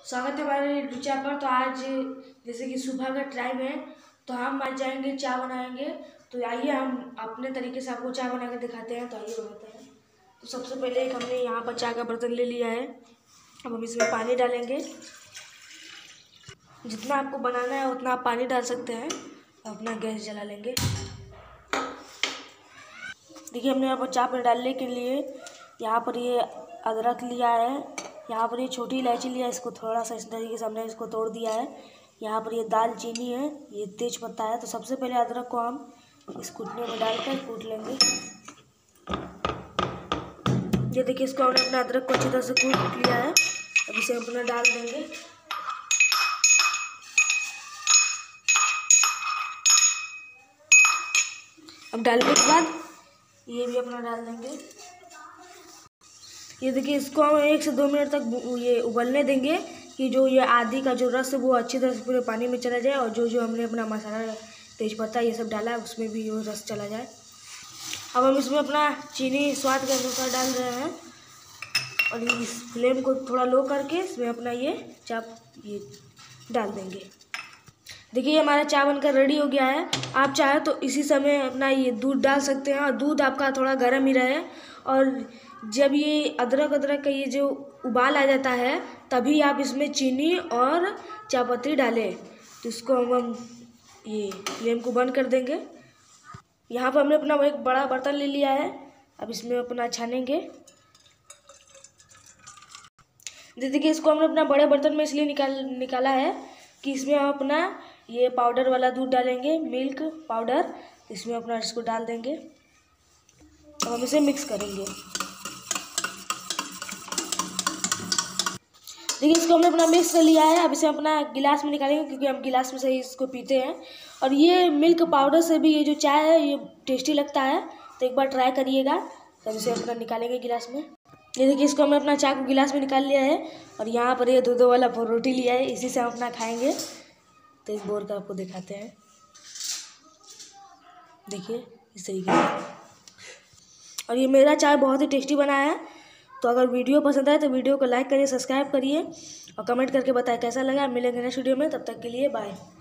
स्वागत है हमारे यूट्यूब चैनल पर। तो आज जैसे कि सुबह का टाइम है तो हम आज जाएंगे चाय बनाएंगे। तो आइए हम अपने तरीके से आपको चाय बना के दिखाते हैं। तो आइए बनाते हैं। तो सबसे पहले एक हमने यहाँ पर चाय का बर्तन ले लिया है। अब हम इसमें पानी डालेंगे। जितना आपको बनाना है उतना आप पानी डाल सकते हैं। अपना गैस जला लेंगे। देखिए हमने यहाँ पर चाय पर डालने के लिए यहाँ पर ये अदरक लिया है। यहाँ पर ये छोटी इलायची लिया है, इसको थोड़ा सा इस तरीके से हमने इसको तोड़ दिया है। यहाँ पर ये दालचीनी है, ये तेज पत्ता है। तो सबसे पहले अदरक को हम इस कूटने में डालकर कूट लेंगे। ये देखिए इसको हमने अपना अदरक को अच्छी तरह से कूट लिया है। अब इसे हम अपना डाल देंगे। अब डालने के बाद ये भी अपना डाल देंगे। ये देखिए इसको हम 1 से 2 मिनट तक ये उबलने देंगे कि जो ये आदि का जो रस है वो अच्छी तरह से पूरे पानी में चला जाए और जो जो हमने अपना मसाला तेज़पत्ता ये सब डाला है उसमें भी वो रस चला जाए। अब हम इसमें अपना चीनी स्वाद के अनुसार डाल रहे हैं और इस फ्लेम को थोड़ा लो करके इसमें अपना ये ये डाल देंगे। देखिए हमारा चाय बनकर रेडी हो गया है। आप चाहे तो इसी समय अपना ये दूध डाल सकते हैं और दूध आपका थोड़ा गर्म ही रहे। और जब ये अदरक का ये जो उबाल आ जाता है तभी आप इसमें चीनी और चायपत्ती डालें। तो इसको हम ये फ्लेम को बंद कर देंगे। यहाँ पर हमने अपना एक बड़ा बर्तन ले लिया है। अब इसमें अपना छानेंगे। देखिए इसको हमने अपना बड़े बर्तन में इसलिए निकाला है कि इसमें हम अपना ये पाउडर वाला दूध डालेंगे, मिल्क पाउडर। इसमें अपना इसको डाल देंगे। अब हम इसे मिक्स करेंगे। देखिए इसको हमने अपना मिक्स कर लिया है। अब इसे अपना गिलास में निकालेंगे क्योंकि हम गिलास में से ही इसको पीते हैं। और ये मिल्क पाउडर से भी ये जो चाय है ये टेस्टी लगता है। तो एक बार ट्राई करिएगा। तब इसे अपना निकालेंगे गिलास में। ये देखिए इसको हमने अपना चाय को गिलास में निकाल लिया है और यहाँ पर ये दूध वाला रोटी लिया है, इसी से हम अपना खाएंगे। तो एक बोर का आपको दिखाते हैं। देखिए इस तरीके से। और ये मेरा चाय बहुत ही टेस्टी बना है। तो अगर वीडियो पसंद आए तो वीडियो को लाइक करिए, सब्सक्राइब करिए और कमेंट करके बताएं कैसा लगा। मिलेंगे नेक्स्ट वीडियो में, तब तक के लिए बाय।